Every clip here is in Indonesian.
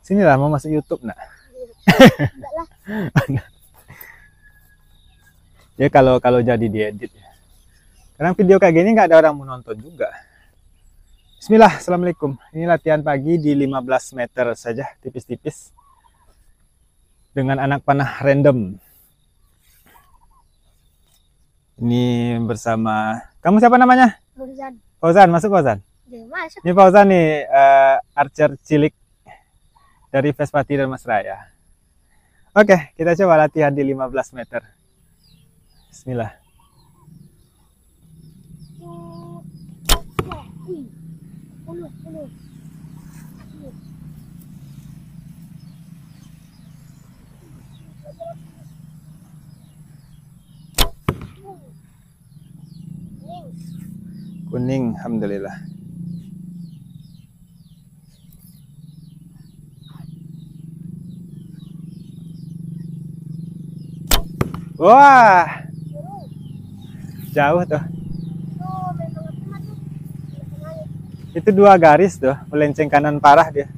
Sinilah mau masuk YouTube nak. Enggak lah. Ya kalau jadi diedit. Karena video kayak gini nggak ada orang mau nonton juga. Bismillah, assalamualaikum. Ini latihan pagi di 15 meter saja, tipis-tipis. Dengan anak panah random. Ini bersama, kamu siapa namanya? Fauzan. Fauzan, masuk Fauzan. Dia masuk. Ini Fauzan nih, archer cilik dari Vespati dan Mas Raya. Oke, kita coba latihan di 15 meter. Bismillah. Kuning, alhamdulillah. Wah, jauh tuh. Itu 2 garis tuh, melenceng kanan parah dia.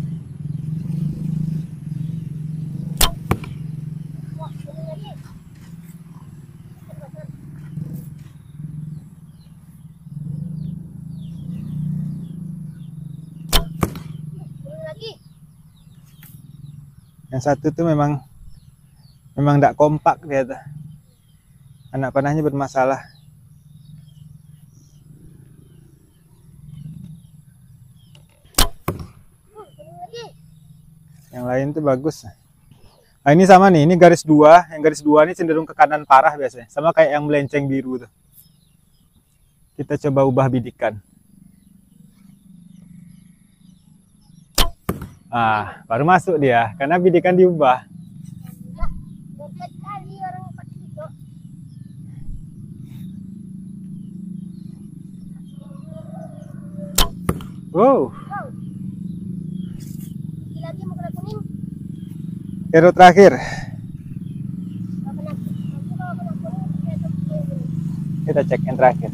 Yang satu tuh memang tidak kompak dia tuh. Anak panahnya bermasalah. Yang lain tuh bagus. Nah, ini sama nih, ini garis 2. Yang garis 2 ini cenderung ke kanan parah biasanya. Sama kayak yang melenceng biru tuh. Kita coba ubah bidikan. Ah, baru masuk dia, karena bidikan diubah. Wow. Lagi mau kena kuning. Hero terakhir. Kita cek yang terakhir.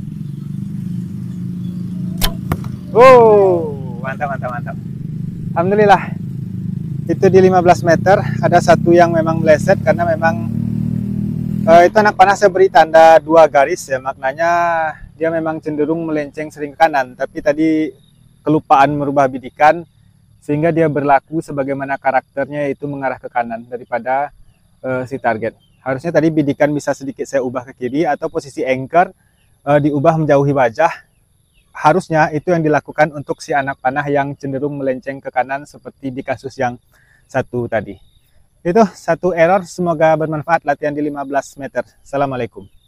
Wow, mantap, mantap, mantap. Alhamdulillah. Itu di 15 meter ada satu yang memang meleset karena memang itu anak panah saya beri tanda 2 garis ya, maknanya dia memang cenderung melenceng sering ke kanan, tapi tadi kelupaan merubah bidikan sehingga dia berlaku sebagaimana karakternya, yaitu mengarah ke kanan daripada si target. Harusnya tadi bidikan bisa sedikit saya ubah ke kiri atau posisi anchor diubah menjauhi wajah. Harusnya itu yang dilakukan untuk si anak panah yang cenderung melenceng ke kanan seperti di kasus yang satu tadi. Itu satu error, semoga bermanfaat latihan di 15 meter. Assalamualaikum.